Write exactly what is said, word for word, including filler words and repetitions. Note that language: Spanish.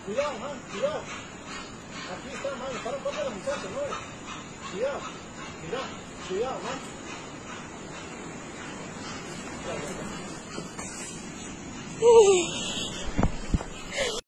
Cuidado, man, cuidado. Aquí está, man, para un poco la muchacha, ¿no? Cuidado, cuidado, cuidado, man. Uh.